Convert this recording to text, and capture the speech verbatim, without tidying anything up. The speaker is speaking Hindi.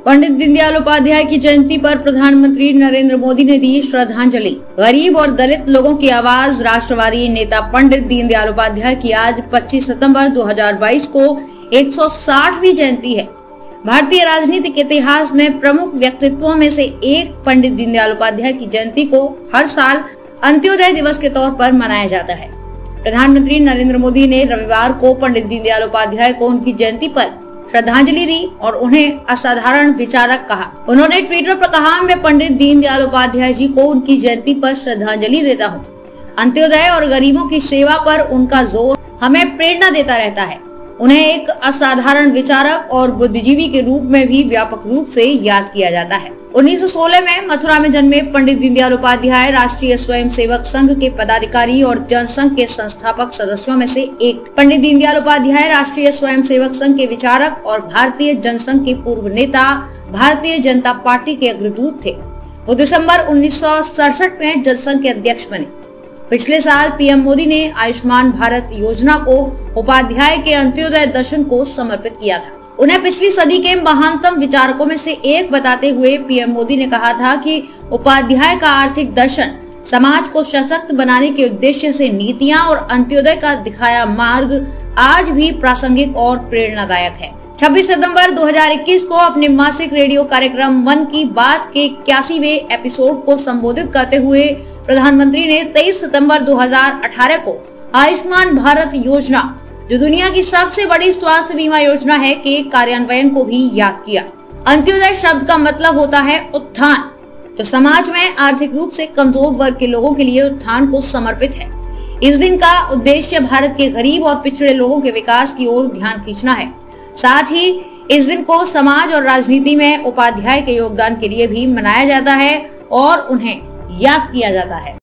पंडित दीनदयाल उपाध्याय की जयंती पर प्रधानमंत्री नरेंद्र मोदी ने दी श्रद्धांजलि। गरीब और दलित लोगों की आवाज राष्ट्रवादी नेता पंडित दीनदयाल उपाध्याय की आज पच्चीस सितंबर दो हज़ार बाईस को एक सौ साठवीं जयंती है। भारतीय राजनीतिक इतिहास में प्रमुख व्यक्तित्वों में से एक पंडित दीनदयाल उपाध्याय की जयंती को हर साल अंत्योदय दिवस के तौर पर मनाया जाता है। प्रधानमंत्री नरेंद्र मोदी ने रविवार को पंडित दीनदयाल उपाध्याय को उनकी जयंती पर श्रद्धांजलि दी और उन्हें असाधारण विचारक कहा। उन्होंने ट्विटर पर कहा, मैं पंडित दीनदयाल उपाध्याय जी को उनकी जयंती पर श्रद्धांजलि देता हूँ। अंत्योदय और गरीबों की सेवा पर उनका जोर हमें प्रेरणा देता रहता है। उन्हें एक असाधारण विचारक और बुद्धिजीवी के रूप में भी व्यापक रूप से याद किया जाता है। उन्नीस सौ सोलह में मथुरा में जन्मे पंडित दीनदयाल उपाध्याय राष्ट्रीय स्वयंसेवक संघ के पदाधिकारी और जनसंघ के संस्थापक सदस्यों में से एक। पंडित दीनदयाल उपाध्याय राष्ट्रीय स्वयंसेवक संघ के विचारक और भारतीय जनसंघ के पूर्व नेता, भारतीय जनता पार्टी के अग्रदूत थे। वो दिसंबर उन्नीस सौ सड़सठ में जनसंघ के अध्यक्ष बने। पिछले साल पीएम मोदी ने आयुष्मान भारत योजना को उपाध्याय के अंत्योदय दर्शन को समर्पित किया था। उन्हें पिछली सदी के महानतम विचारकों में से एक बताते हुए पीएम मोदी ने कहा था कि उपाध्याय का आर्थिक दर्शन समाज को सशक्त बनाने के उद्देश्य से नीतियां और अंत्योदय का दिखाया मार्ग आज भी प्रासंगिक और प्रेरणादायक है। छब्बीस सितंबर दो हज़ार इक्कीस को अपने मासिक रेडियो कार्यक्रम मन की बात के इक्यासीवें एपिसोड को संबोधित करते हुए प्रधानमंत्री ने तेईस सितंबर दो हज़ार अठारह को आयुष्मान भारत योजना, जो दुनिया की सबसे बड़ी स्वास्थ्य बीमा योजना है, के कार्यान्वयन को भी याद किया। अंत्योदय शब्द का मतलब होता है उत्थान, जो समाज में आर्थिक रूप से कमजोर वर्ग के लोगों के लिए उत्थान को समर्पित है। इस दिन का उद्देश्य भारत के गरीब और पिछड़े लोगों के विकास की ओर ध्यान खींचना है। साथ ही इस दिन को समाज और राजनीति में उपाध्याय के योगदान के लिए भी मनाया जाता है और उन्हें याद किया जाता है।